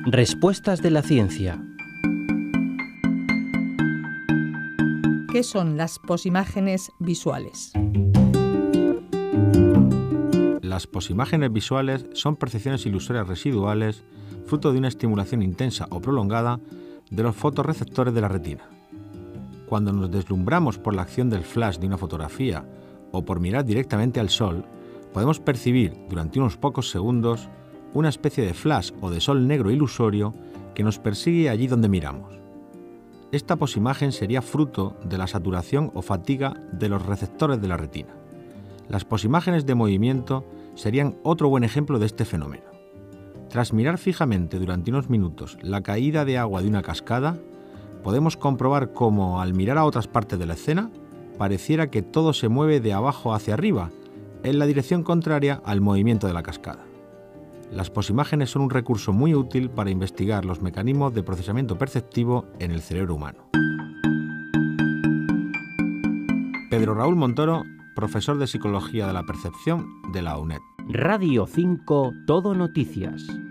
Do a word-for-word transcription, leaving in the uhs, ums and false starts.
Respuestas de la ciencia. ¿Qué son las posimágenes visuales? Las posimágenes visuales son percepciones ilusorias residuales, fruto de una estimulación intensa o prolongada de los fotorreceptores de la retina. Cuando nos deslumbramos por la acción del flash de una fotografía o por mirar directamente al sol, podemos percibir durante unos pocos segundos una especie de flash o de sol negro ilusorio que nos persigue allí donde miramos. Esta posimagen sería fruto de la saturación o fatiga de los receptores de la retina. Las posimágenes de movimiento serían otro buen ejemplo de este fenómeno. Tras mirar fijamente durante unos minutos la caída de agua de una cascada, podemos comprobar cómo, al mirar a otras partes de la escena, pareciera que todo se mueve de abajo hacia arriba, en la dirección contraria al movimiento de la cascada. Las posimágenes son un recurso muy útil para investigar los mecanismos de procesamiento perceptivo en el cerebro humano. Pedro Raúl Montoro, profesor de Psicología de la Percepción de la U N E D. Radio cinco Todo Noticias.